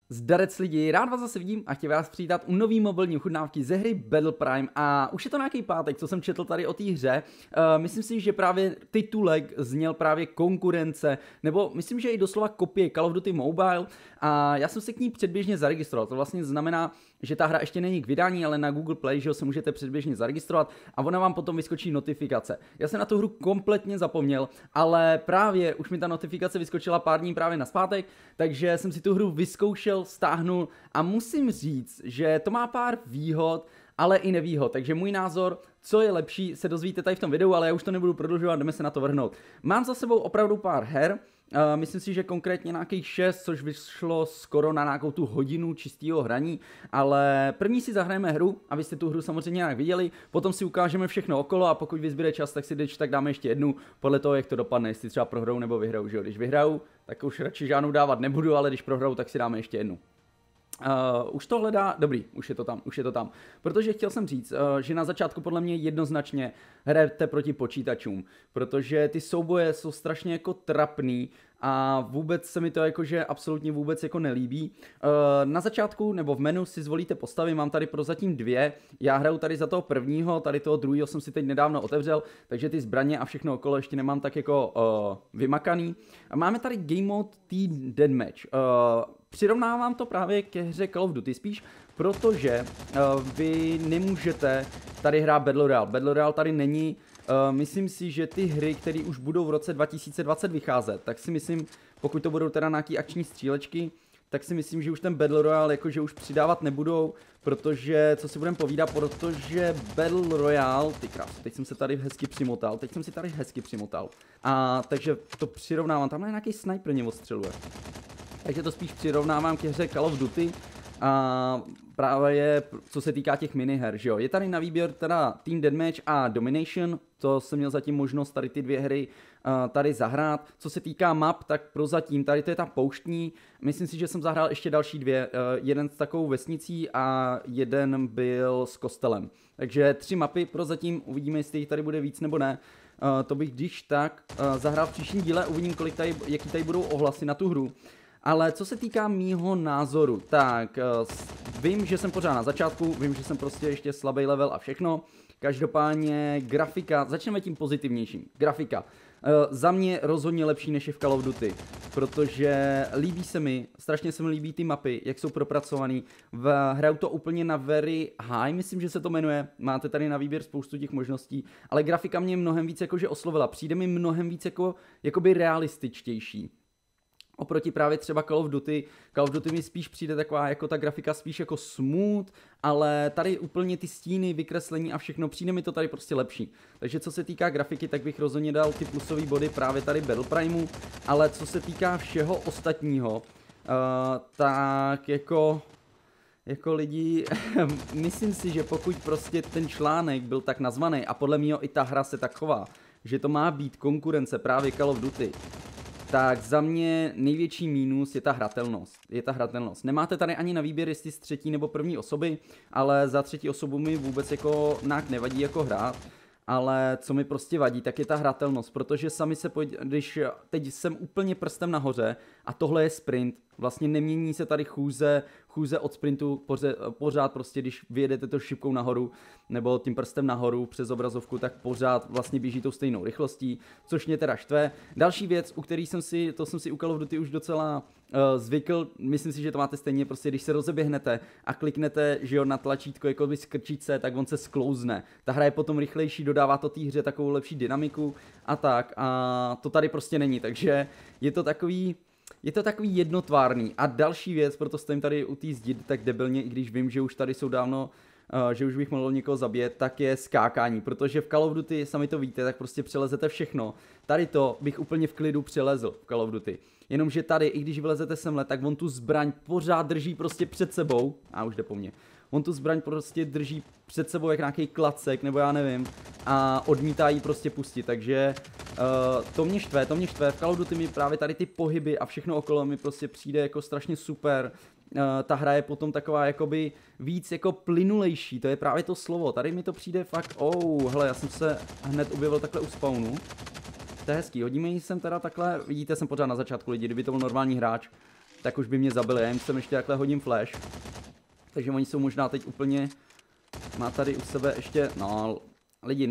Zdarec lidi, rád vás zase vidím a chtěl vás přivítat u nový mobilní ochutnávky ze hry Battle Prime a už je to nějaký pátek, co jsem četl tady o té hře. Myslím si, že právě titulek zněl právě konkurence, nebo myslím, že i doslova kopie Call of Duty Mobile a já jsem se k ní předběžně zaregistroval. To vlastně znamená, že ta hra ještě není k vydání, ale na Google Play, že se můžete předběžně zaregistrovat a ona vám potom vyskočí notifikace. Já jsem na tu hru kompletně zapomněl, ale právě už mi ta notifikace vyskočila pár dní právě nazpátek, takže jsem si tu hru vyzkoušel, stáhnul a musím říct, že to má pár výhod, ale i nevýhod, takže můj názor, co je lepší, se dozvíte tady v tom videu, ale já už to nebudu prodlužovat, jdeme se na to vrhnout. Mám za sebou opravdu pár her, myslím si, že konkrétně nějakých 6, což vyšlo skoro na nějakou tu hodinu čistého hraní, ale první si zahrajeme hru, abyste tu hru samozřejmě nějak viděli, potom si ukážeme všechno okolo a pokud vyzběre čas, tak si když tak dáme ještě jednu, podle toho, jak to dopadne, jestli třeba prohraju nebo vyhraju, že jo? Když vyhraju, tak už radši žádnou dávat nebudu, ale když prohraju, tak si dáme ještě jednu. Už to hledá, dobrý, už je to tam, protože chtěl jsem říct, že na začátku podle mě jednoznačně hrajete proti počítačům, protože ty souboje jsou strašně jako trapný a vůbec se mi to jakože absolutně vůbec jako nelíbí. Na začátku nebo v menu si zvolíte postavy, mám tady prozatím dvě, já hraju tady za toho prvního, tady toho druhého jsem si teď nedávno otevřel, takže ty zbraně a všechno okolo ještě nemám tak jako vymakaný. A máme tady Game Mode Team Deathmatch. Přirovnávám to právě ke hře Call of Duty spíš, protože vy nemůžete tady hrát Battle Royale. Battle Royale tady není. Myslím si, že ty hry, které už budou v roce 2020 vycházet, tak si myslím, pokud to budou teda nějaký akční střílečky, tak si myslím, že už ten Battle Royale jakože už přidávat nebudou, protože, co si budeme povídat, protože Battle Royale, ty krás, teď jsem se tady hezky přimotal, a takže to přirovnávám, tam je nějaký sniper mě odstřeluje. Takže to spíš přirovnávám k hře Call of Duty a právě co se týká těch miniher, že jo. Je tady na výběr teda Team Deathmatch a Domination, to jsem měl zatím možnost tady ty dvě hry tady zahrát. Co se týká map, tak prozatím tady to je ta pouštní, myslím si, že jsem zahrál ještě další dvě, jeden s takovou vesnicí a jeden byl s kostelem. Takže 3 mapy prozatím, uvidíme, jestli jich tady bude víc nebo ne. To bych když tak zahrál v příštím díle, uvidím, jaký tady budou ohlasy na tu hru. Ale co se týká mýho názoru, tak vím, že jsem pořád na začátku, vím, že jsem prostě ještě slabý level a všechno. Každopádně grafika, začneme tím pozitivnějším. Grafika. Za mě rozhodně lepší než je v Call of Duty, protože líbí se mi, strašně se mi líbí ty mapy, jak jsou propracovaný. Hraju to úplně na very high, myslím, že se to jmenuje, máte tady na výběr spoustu těch možností, ale grafika mě mnohem víc jakože oslovila, přijde mi mnohem víc jakoby realističtější. Oproti právě třeba Call of Duty mi spíš přijde taková jako ta grafika spíš jako smooth, ale tady úplně ty stíny, vykreslení a všechno, přijde mi to tady prostě lepší. Takže co se týká grafiky, tak bych rozhodně dal ty plusové body právě tady Battle Primeu, ale co se týká všeho ostatního, tak jako lidi, myslím si, že pokud prostě ten článek byl tak nazvaný a podle mého i ta hra se tak chová, že to má být konkurence právě Call of Duty, tak za mě největší mínus je ta hratelnost. Nemáte tady ani na výběr, jestli z třetí nebo první osoby, ale za třetí osobu mi vůbec jako nějak nevadí jako hrát. Ale co mi prostě vadí, tak je ta hratelnost, protože sami se když teď jsem úplně prstem nahoře a tohle je sprint, vlastně nemění se tady chůze od sprintu pořád prostě, když vyjedete to šipkou nahoru nebo tím prstem nahoru přes obrazovku, tak pořád vlastně běží tou stejnou rychlostí, což mě teda štve. Další věc, u který jsem si u Call of Duty už docela zvykl, myslím si, že to máte stejně, prostě když se rozeběhnete a kliknete, že jo, na tlačítko jako by skrčit se, tak on se sklouzne. Ta hra je potom rychlejší, dodává to té hře takovou lepší dynamiku a tak, a to tady prostě není, takže je to takový jednotvárný. A další věc, proto stojím tady u té zdi tak debilně, i když vím, že už tady jsou dávno, že už bych mohl někoho zabít, tak je skákání, protože v Call of Duty, sami to víte, tak prostě přelezete všechno. Tady to bych úplně v klidu přelezl v Call of Duty. Jenomže tady, i když vylezete semhle, tak on tu zbraň pořád drží prostě před sebou, a už jde po mně. On tu zbraň prostě drží před sebou jak nějaký klacek, nebo já nevím, a odmítá ji prostě pustit, takže to mě štve, v Call of Duty mi právě tady ty pohyby a všechno okolo mi prostě přijde jako strašně super. Ta hra je potom taková jakoby víc jako plynulejší, to je právě to slovo, tady mi to přijde fakt, hele, já jsem se hned objevil takhle u spawnu. To je hezký, hodíme ji sem teda takhle, vidíte, jsem pořád na začátku lidi, kdyby to byl normální hráč, tak už by mě zabili, já jim sem ještě takhle hodím flash. Takže oni jsou možná teď úplně, má tady u sebe ještě, no lidi,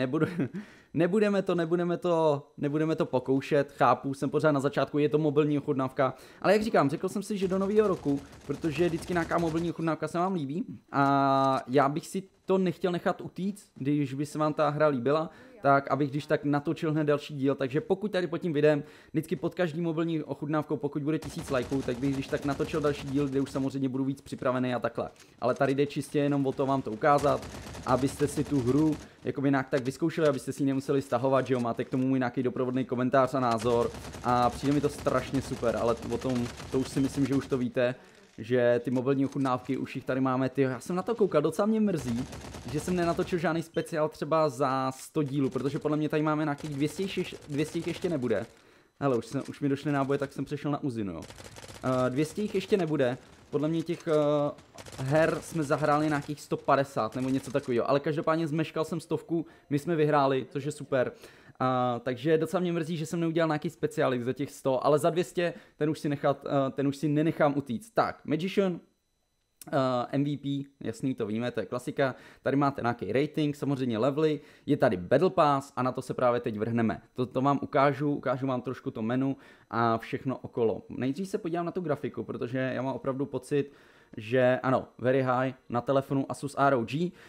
nebudeme to pokoušet, chápu, jsem pořád na začátku, je to mobilní ochutnávka, ale jak říkám, řekl jsem si, že do nového roku, protože vždycky nějaká mobilní ochutnávka se vám líbí a já bych si to nechtěl nechat utíct, když by se vám ta hra líbila, tak abych když tak natočil hned další díl, takže pokud tady pod tím videem, vždycky pod každý mobilní ochutnávkou, pokud bude 1000 lajků, tak bych když tak natočil další díl, kde už samozřejmě budu víc připravený a takhle. Ale tady jde čistě jenom o to vám to ukázat, abyste si tu hru jakoby nějak tak vyzkoušeli, abyste si ji nemuseli stahovat, že jo, máte k tomu můj nějaký doprovodný komentář a názor a přijde mi to strašně super, ale o tom, to už si myslím, že už to víte, že ty mobilní ochutnávky, už jich tady máme, já jsem na to koukal, docela mě mrzí, že jsem nenatočil žádný speciál třeba za 100 dílů, protože podle mě tady máme nějakých 200 jich ještě nebude. Hele, už mi došly náboje, tak jsem přešel na Uzinu, jo. 200 jich ještě nebude, podle mě těch her jsme zahráli nějakých 150 nebo něco takového, ale každopádně zmeškal jsem 100, my jsme vyhráli, což je super. Takže docela mě mrzí, že jsem neudělal nějaký speciálik za těch 100, ale za 200 ten už si nenechám utíct. Tak, Magician, MVP, jasný, to víme, to je klasika. Tady máte nějaký rating, samozřejmě levely, je tady Battle Pass a na to se právě teď vrhneme. To vám ukážu vám trošku to menu a všechno okolo. Nejdřív se podívám na tu grafiku, protože já mám opravdu pocit, že ano, very high na telefonu Asus ROG.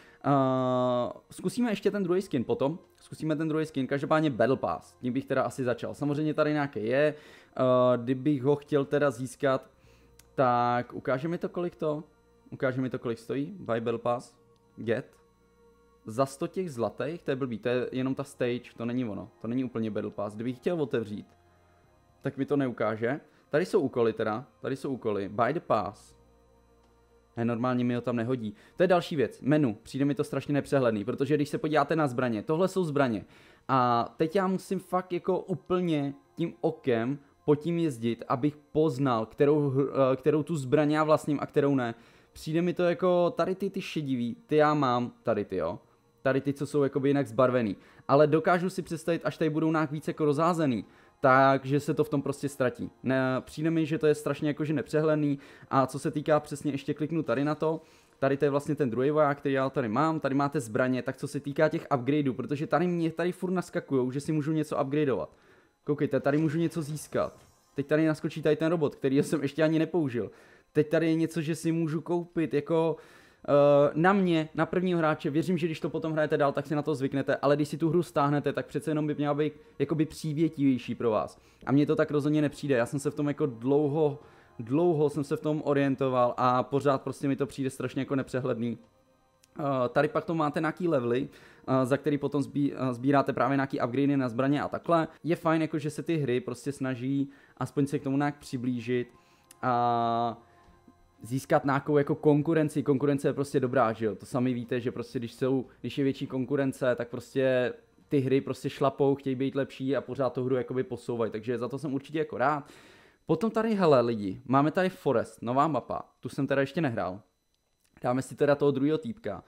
Zkusíme ještě ten druhý skin potom. Každopádně Battle Pass, tím bych teda asi začal. Samozřejmě tady nějaký je, kdybych ho chtěl teda získat, tak ukáže mi to, kolik stojí, buy Battle Pass, get. Za 100 těch zlatých, to je blbý, to je jenom ta stage, to není ono, to není úplně Battle Pass. Kdybych chtěl otevřít, tak mi to neukáže. Tady jsou úkoly, buy the pass. Normálně mi ho tam nehodí. To je další věc, menu, přijde mi to strašně nepřehledný, protože když se podíváte na zbraně, tohle jsou zbraně. A teď já musím fakt jako úplně tím okem po tím jezdit, abych poznal, kterou tu zbraň já vlastním a kterou ne. Přijde mi to jako tady ty šedivý, ty já mám, tady ty jo. Tady ty, co jsou jakoby jinak zbarvený. Ale dokážu si představit, až tady budou nějak víc jako rozházený, takže se to v tom prostě ztratí. Přijde mi, že to je strašně jakože nepřehledný a co se týká přesně, ještě kliknu tady na to, tady to je vlastně ten druhý voják, který já tady mám, tady máte zbraně, tak co se týká těch upgradeů, protože tady furt naskakujou, že si můžu něco upgradeovat. Koukejte, tady můžu něco získat. Teď tady naskočí tady ten robot, který jsem ještě ani nepoužil. Teď tady je něco, že si můžu koupit, jako na mě, na prvního hráče, věřím, že když to potom hrajete dál, tak si na to zvyknete, ale když si tu hru stáhnete, tak přece jenom by měla být jakoby přívětivější pro vás. A mně to tak rozhodně nepřijde, já jsem se v tom jako dlouho jsem se v tom orientoval a pořád prostě mi to přijde strašně jako nepřehledný. Tady pak to máte nějaký levely, za který potom sbíráte právě nějaký upgradey na zbraně a takhle. Je fajn, jako že se ty hry prostě snaží aspoň se k tomu nějak přiblížit a získat nějakou jako konkurenci. Konkurence je prostě dobrá, že jo? To sami víte, že prostě když je větší konkurence, tak prostě ty hry prostě šlapou, chtějí být lepší a pořád tu hru jakoby posouvají, takže za to jsem určitě jako rád. Potom tady, hele lidi, máme tady Forest, nová mapa, tu jsem teda ještě nehrál. Dáme si teda toho druhého týpka.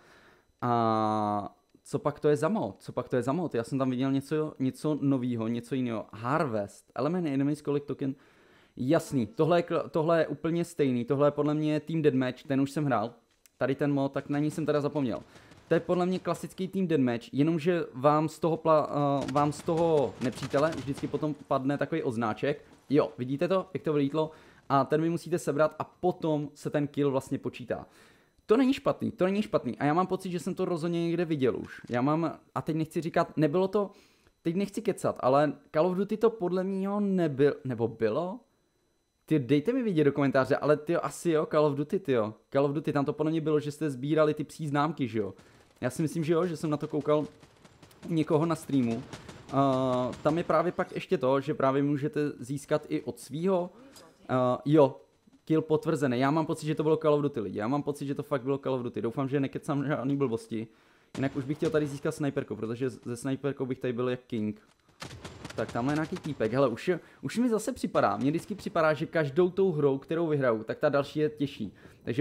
A co pak to je za mod? Já jsem tam viděl něco novýho, něco jiného. Harvest, Element Enemies Collect Token. Jasný, tohle je úplně stejný, tohle je podle mě Team Deathmatch, ten už jsem hrál. Tady ten mod, tak na ní jsem teda zapomněl. To je podle mě klasický Team Deathmatch, jenomže vám z toho nepřítele vždycky potom padne takový odznáček. Jo, vidíte to, jak to vylítlo? A ten vy musíte sebrat a potom se ten kill vlastně počítá. To není špatný a já mám pocit, že jsem to rozhodně někde viděl už. A teď nechci říkat, nebylo to, teď nechci kecat, ale Call of Duty to podle mě nebo bylo? Ty dejte mi vidět do komentáře, ale ty asi jo, Call of Duty, tam to podle mě bylo, že jste sbírali ty psí známky, že jo. Já si myslím, že jo, že jsem na to koukal někoho na streamu. Tam je právě pak ještě to, že právě můžete získat i od svýho. Jo, kill potvrzený. Já mám pocit, že to bylo Call of Duty lidi. Já mám pocit, že to fakt bylo Call of Duty. Doufám, že nekecám žádný blbosti. Jinak už bych chtěl tady získat snajperku, protože ze snajperkou bych tady byl jak king. Tak tamhle je nějaký týpek. Hele, už mi zase připadá, mně vždycky připadá, že každou tou hrou, kterou vyhraju, tak ta další je těžší. Takže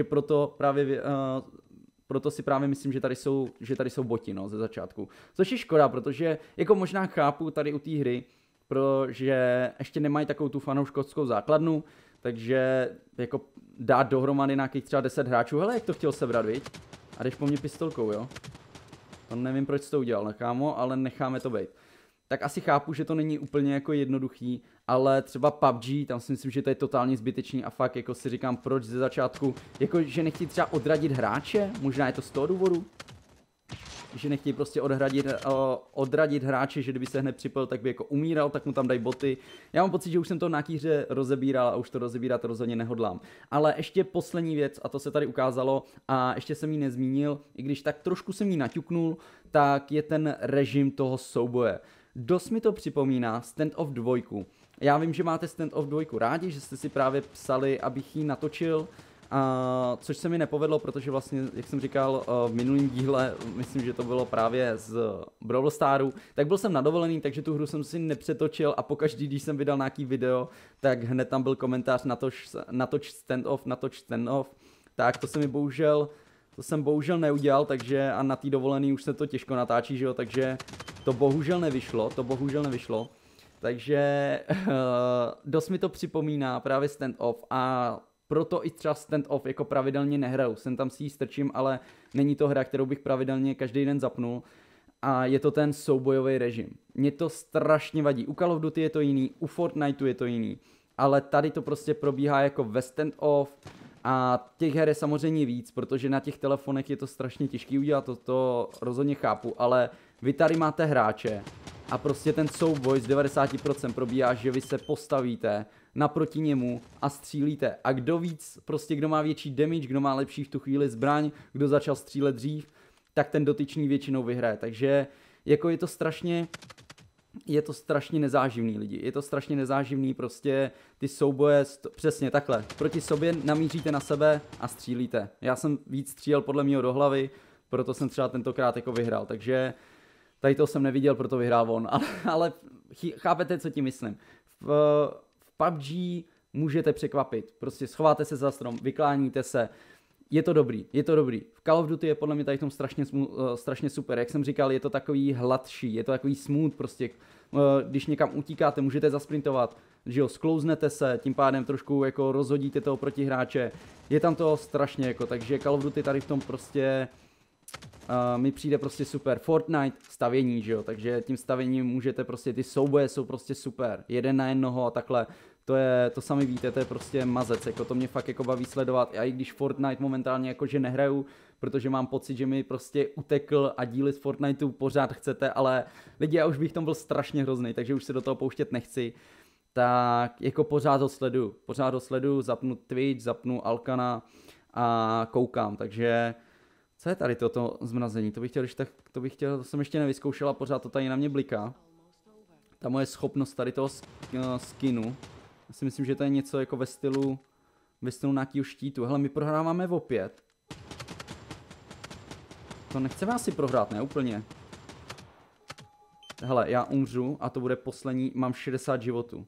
proto si právě myslím, že tady jsou boti, no, ze začátku. Což je škoda, protože jako možná chápu tady u té hry, protože ještě nemají takovou tu fanouškovskou základnu, takže jako dát dohromady nějakých třeba 10 hráčů, hele jak to chtěl sebrat, viď? A jdeš po mně pistolkou, jo? To nevím, proč jsi to udělal, kámo, ale necháme to být. Tak asi chápu, že to není úplně jako jednoduchý, ale třeba PUBG, tam si myslím, že to je totálně zbytečný a fakt jako si říkám, proč ze začátku, jako že nechtějí třeba odradit hráče, možná je to z toho důvodu, že nechtějí prostě odradit hráče, že kdyby se hned připojil, tak by jako umíral, tak mu tam dají boty. Já mám pocit, že už jsem to na nějaký hře rozebíral a už to rozebírat rozhodně nehodlám. Ale ještě poslední věc, a to se tady ukázalo a ještě jsem ji nezmínil, i když tak trošku jsem ji naťuknul, tak je ten režim toho souboje. Dost mi to připomíná Standoff 2. Já vím, že máte Standoff 2 rádi, že jste si právě psali, abych ji natočil, což se mi nepovedlo, protože vlastně, jak jsem říkal v minulém díle, myslím, že to bylo právě z Brawl Staru, tak byl jsem na dovolený, takže tu hru jsem si nepřetočil a pokaždý, když jsem vydal nějaký video, tak hned tam byl komentář natoč standoff, tak to se mi bohužel neudělal, takže a na té dovolený už se to těžko natáčí, že jo, takže to bohužel nevyšlo. Takže dost mi to připomíná právě Standoff a proto i třeba Standoff jako pravidelně nehraju. Sem tam si ji strčím, ale není to hra, kterou bych pravidelně každý den zapnul. A je to ten soubojový režim. Mně to strašně vadí. U Call of Duty je to jiný, u Fortniteu je to jiný. Ale tady to prostě probíhá jako ve Standoff. A těch her je samozřejmě víc, protože na těch telefonech je to strašně těžký udělat, to rozhodně chápu, ale vy tady máte hráče a prostě ten souboj z 90% probíhá, že vy se postavíte naproti němu a střílíte. A kdo má větší damage, kdo má lepší v tu chvíli zbraň, kdo začal střílet dřív, tak ten dotyčný většinou vyhraje. Takže jako je to strašně nezáživný lidi, je to strašně nezáživný, prostě ty souboje, přesně takhle, proti sobě namíříte na sebe a střílíte. Já jsem víc střílel podle mého do hlavy, proto jsem třeba tentokrát jako vyhrál, takže tady to jsem neviděl, proto vyhrál on, ale chápete, co tím myslím. V PUBG můžete překvapit, prostě schováte se za strom, vykláníte se, je to dobrý. V Call of Duty je podle mě tady v tom strašně super. Jak jsem říkal, je to takový hladší, je to takový smooth prostě. Když někam utíkáte, můžete zasprintovat, že jo, sklouznete se, tím pádem trošku jako rozhodíte toho protihráče. Je tam to strašně jako, takže Call of Duty tady v tom prostě mi přijde prostě super. Fortnite, stavění, že jo, takže tím stavěním můžete prostě, ty souboje jsou prostě super. Jeden na jednoho a takhle. To sami víte, to je prostě mazec, jako to mě fakt jako baví sledovat, a i když Fortnite momentálně jakože nehraju, protože mám pocit, že mi prostě utekl a díly z Fortniteu pořád chcete, ale lidi, já už bych tom byl strašně hrozný, takže už se do toho pouštět nechci, tak jako pořád ho sleduju, zapnu Twitch, zapnu Alkana a koukám, takže co je tady toto zmrazení, to jsem ještě nevyzkoušel a pořád to tady na mě bliká, ta moje schopnost tady toho skinu. Já si myslím, že to je něco jako ve stylu nějakého štítu. Hele, my prohráváme opět. To nechceme asi prohrát, ne? Úplně. Hele, já umřu a to bude poslední. Mám 60 životů.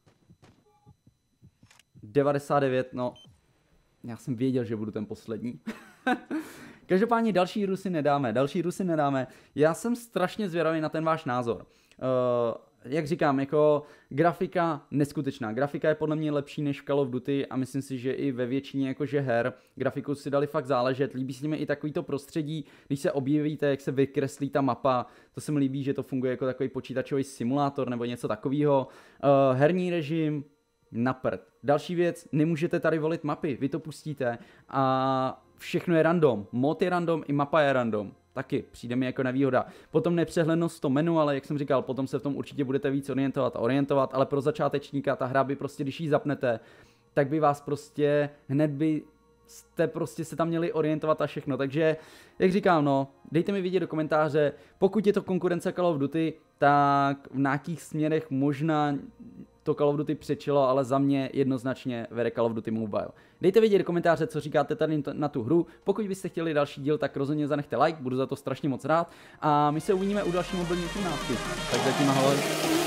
99, no. Já jsem věděl, že budu ten poslední. Každopádně další hru si nedáme. Já jsem strašně zvědavý na ten váš názor. Jak říkám, jako grafika neskutečná. Grafika je podle mě lepší než v Call of Duty a myslím si, že i ve většině jakože her grafiku si dali fakt záležet. Líbí se mi i takovýto prostředí, když se objevíte, jak se vykreslí ta mapa. To se mi líbí, že to funguje jako takový počítačový simulátor nebo něco takového. Herní režim, na prd. Další věc, nemůžete tady volit mapy, vy to pustíte a všechno je random. Mod je random, i mapa je random. Taky přijde mi jako nevýhoda. Potom nepřehlednost v tom menu, ale jak jsem říkal, potom se v tom určitě budete víc orientovat, ale pro začátečníka ta hra by prostě, když ji zapnete, tak by vás prostě hned byste prostě se tam měli orientovat a všechno. Takže, jak říkám, no, dejte mi vědět do komentáře, pokud je to konkurence Call of Duty, tak v nějakých směrech možná to Call of Duty přečilo, ale za mě jednoznačně vede Call of Duty Mobile. Dejte vědět do komentáře, co říkáte tady na tu hru. Pokud byste chtěli další díl, tak rozhodně zanechte like, budu za to strašně moc rád. A my se uvidíme u další mobilní 13. Tak zatím ahoj.